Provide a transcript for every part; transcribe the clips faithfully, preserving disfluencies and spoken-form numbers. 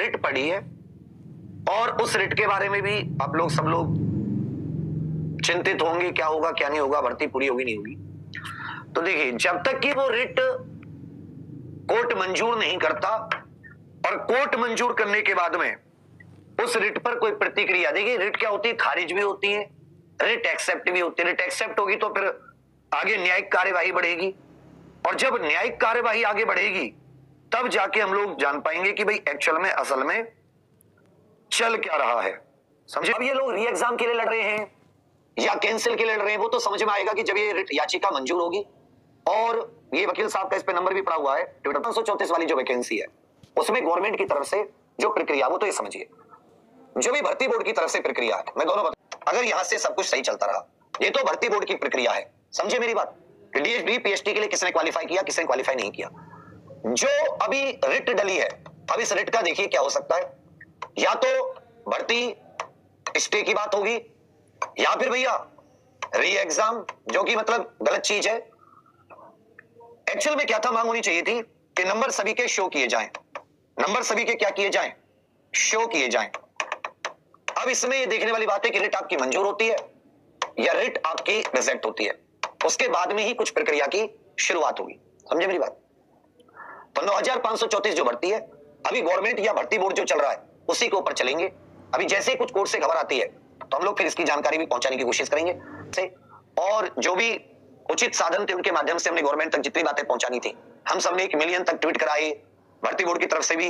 Writ पढ़ी है और उस रिट के बारे में भी आप लोग सब लोग चिंतित होंगे, क्या होगा क्या नहीं होगा, भर्ती पूरी होगी नहीं होगी। तो देखिए, जब तक कि वो रिट कोर्ट मंजूर नहीं करता और कोर्ट मंजूर करने के बाद में उस रिट पर कोई प्रतिक्रिया, देखिए रिट क्या होती है, खारिज भी होती है, रिट एक्सेप्ट भी होती है। रिट एक्सेप्ट होगी तो फिर आगे न्यायिक कार्यवाही बढ़ेगी और जब न्यायिक कार्यवाही आगे बढ़ेगी तब जाके हम लोग जान पाएंगे कि भाई एक्चुअल में असल में चल क्या रहा है। समझे? अब ये लोग री एग्जाम के लिए लड़ रहे हैं या कैंसिल के लिए लड़ रहे हैं, वो तो समझ में आएगा कि जब ये रिट याचिका मंजूर होगी। और ये वकील साहब का इस पे नंबर भी पड़ा हुआ है, पांच सौ चौंतीस वाली जो वैकेंसी है उसमें गवर्नमेंट की तरफ से जो प्रक्रिया, वो तो ये समझिए जो भी भर्ती बोर्ड की तरफ से प्रक्रिया है, मैं दोनों बता, अगर यहां से सब कुछ सही चलता रहा, ये तो भर्ती बोर्ड की प्रक्रिया है, समझे मेरी बात, डीएचडी पीएचडी के लिए किसने क्वालिफाई किया, किसने क्वालिफाई नहीं किया। जो अभी रिट डली है, अब इस रिट का देखिए क्या हो सकता है, या तो भर्ती स्टे की बात होगी या फिर भैया री एग्जाम, जो कि मतलब गलत चीज है। एक्चुअल में क्या था, मांग होनी चाहिए थी कि नंबर सभी के शो किए जाएं, नंबर सभी के क्या किए जाएं, शो किए जाएं। अब इसमें ये देखने वाली बात है कि रिट आपकी मंजूर होती है या रिट आपकी रिजेक्ट होती है, उसके बाद में ही कुछ प्रक्रिया की शुरुआत होगी। समझे मेरी बात? तो नौ हजार पांच सौ चौतीस जो भर्ती है, अभी गवर्नमेंट या भर्ती बोर्ड जो चल रहा है उसी के ऊपर चलेंगे। अभी जैसे ही कुछ कोर्ट से खबर आती है तो हम लोग फिर इसकी जानकारी भी पहुंचाने की कोशिश करेंगे से, और जो भी उचित साधन थे उनके माध्यम से हमने गवर्नमेंट तक जितनी बातें पहुंचानी थी, हम सबने एक मिलियन तक ट्वीट कराए, भर्ती बोर्ड की तरफ से भी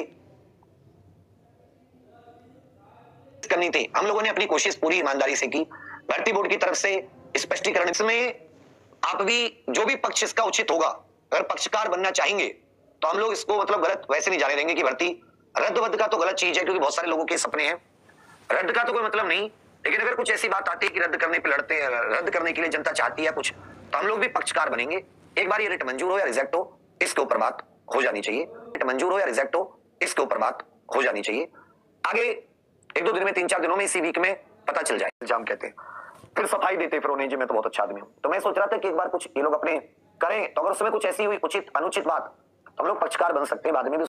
करनी थी, हम लोगों ने अपनी कोशिश पूरी ईमानदारी से की। भर्ती बोर्ड की तरफ से स्पष्टीकरण, इसमें आप भी जो भी पक्ष इसका उचित होगा, अगर पक्षकार बनना चाहेंगे तो हम लोग इसको मतलब गलत वैसे नहीं जाने देंगे कि भर्ती रद्द वद्द का तो गलत चीज है, क्योंकि बहुत सारे लोगों के सपने हैं, रद्द का तो कोई मतलब नहीं, लेकिन अगर कुछ ऐसी बात आती है कि रद्द करने पे लड़ते हैं, रद्द करने के लिए जनता चाहती है कुछ, तो हम लोग भी पक्षकार बनेंगे। एक बार ये रिट मंजूर हो या रिजेक्ट हो, इसके ऊपर बात हो जानी चाहिए, रिट मंजूर हो या रिजेक्ट हो, इसके ऊपर बात हो जानी चाहिए। आगे एक दो दिन में, तीन चार दिनों में, इसी वीक में पता चल जाए। एग्जाम कहते हैं, फिर सफाई देते, फिर उन्हें जी मैं तो बहुत अच्छा आदमी हूं। तो मैं सोच रहा था कि एक बार कुछ ये लोग अपने करें, तो अगर उसमें कुछ ऐसी हुई उचित अनुचित बात, तो हम लोग पक्षकार बन सकते हैं बाद में भी।